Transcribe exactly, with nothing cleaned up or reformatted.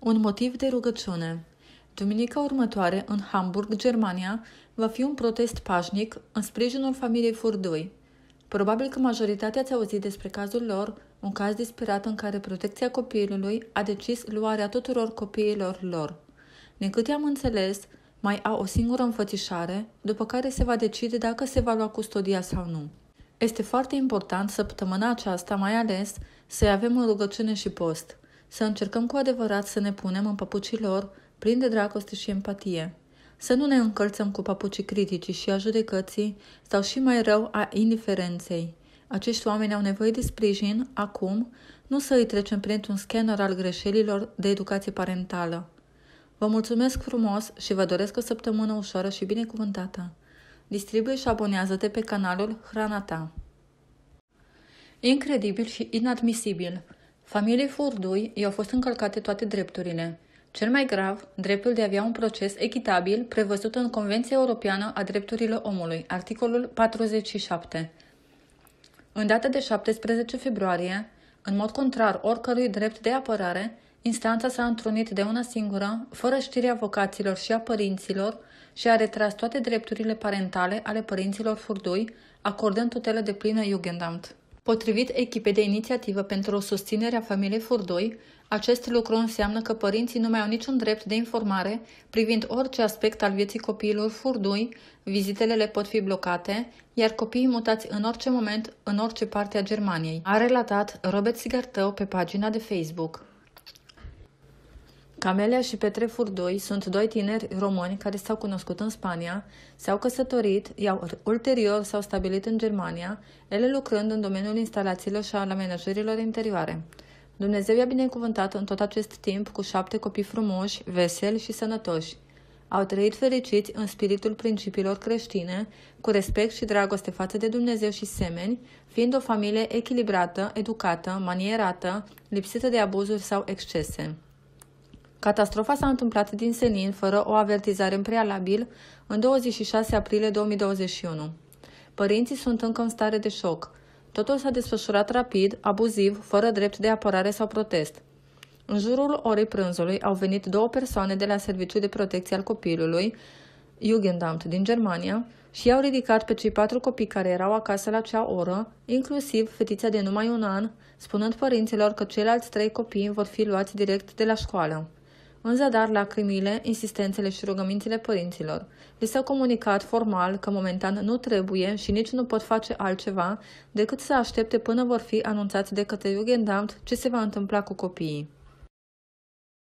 Un motiv de rugăciune. Duminica următoare, în Hamburg, Germania, va fi un protest pașnic în sprijinul familiei Furdui. Probabil că majoritatea ați auzit despre cazul lor, un caz disperat în care protecția copilului a decis luarea tuturor copiilor lor. Din câte am înțeles, mai au o singură înfățișare, după care se va decide dacă se va lua custodia sau nu. Este foarte important săptămâna aceasta, mai ales, să-i avem în rugăciune și post, să încercăm cu adevărat să ne punem în papucii lor, plini de dragoste și empatie. Să nu ne încălțăm cu papucii criticii și a judecății sau și mai rău a indiferenței. Acești oameni au nevoie de sprijin acum, nu să îi trecem printr-un scanner al greșelilor de educație parentală. Vă mulțumesc frumos și vă doresc o săptămână ușoară și binecuvântată. Distribuie și abonează-te pe canalul Hrana Ta. Incredibil și inadmisibil. Familiei Furdui i-au fost încălcate toate drepturile. Cel mai grav, dreptul de a avea un proces echitabil prevăzut în Convenția Europeană a Drepturilor Omului, articolul patruzeci și șapte. În data de șaptesprezece februarie, în mod contrar oricărui drept de apărare, instanța s-a întrunit de una singură, fără știrea avocaților și a părinților, și a retras toate drepturile parentale ale părinților Furdui, acordând tutelă deplină Jugendamt. Potrivit echipei de inițiativă pentru susținerea familiei Furdui, acest lucru înseamnă că părinții nu mai au niciun drept de informare privind orice aspect al vieții copiilor Furdui, vizitele le pot fi blocate, iar copiii mutați în orice moment, în orice parte a Germaniei, a relatat Robert Sigartău pe pagina de Facebook. Camelia și Petre Furdui sunt doi tineri români care s-au cunoscut în Spania, s-au căsătorit, iar ulterior s-au stabilit în Germania, ele lucrând în domeniul instalațiilor și al amenajărilor interioare. Dumnezeu i-a binecuvântat în tot acest timp cu șapte copii frumoși, veseli și sănătoși. Au trăit fericiți în spiritul principiilor creștine, cu respect și dragoste față de Dumnezeu și semeni, fiind o familie echilibrată, educată, manierată, lipsită de abuzuri sau excese. Catastrofa s-a întâmplat din senin, fără o avertizare în prealabil, în douăzeci și șase aprilie două mii douăzeci și unu. Părinții sunt încă în stare de șoc. Totul s-a desfășurat rapid, abuziv, fără drept de apărare sau protest. În jurul orei prânzului au venit două persoane de la Serviciul de Protecție al Copilului, Jugendamt din Germania, și i-au ridicat pe cei patru copii care erau acasă la acea oră, inclusiv fetița de numai un an, spunând părinților că ceilalți trei copii vor fi luați direct de la școală. În zadar lacrimile, insistențele și rugămințile părinților. Li s-a comunicat formal că momentan nu trebuie și nici nu pot face altceva decât să aștepte până vor fi anunțați de către Jugendamt ce se va întâmpla cu copiii.